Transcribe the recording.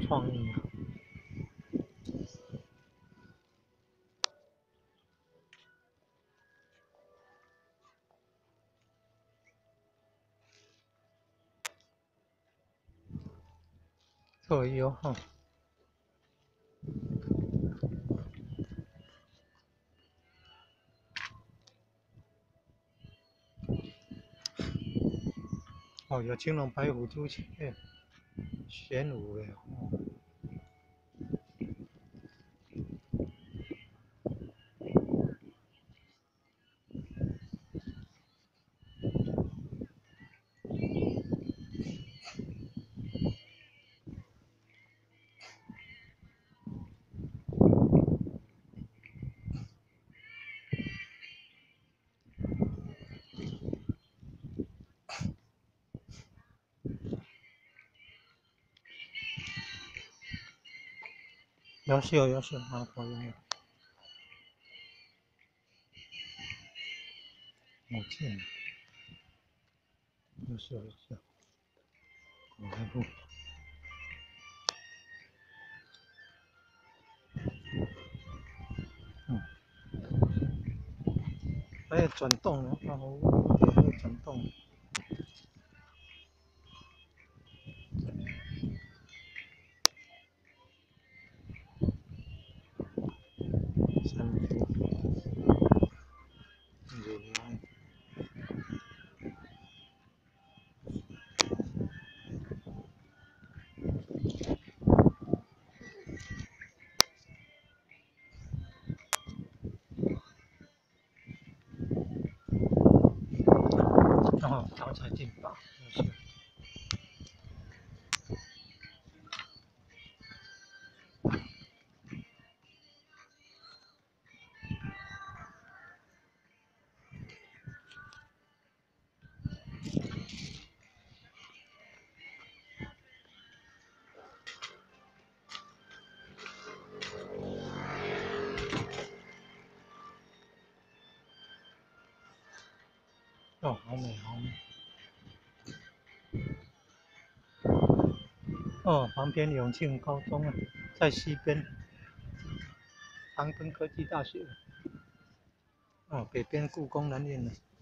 创意啊！可以哦，哈。哦，有青龙、白虎、朱雀、玄武的哦。有是啊，可以。木剑，有是。古代布。还有转动呢，哦，还有转动。三步。哦，招财进宝，有是。哦，好美，好美。哦，旁边永庆高中啊，在西边。长庚科技大学。哦，北边故宫南院呢。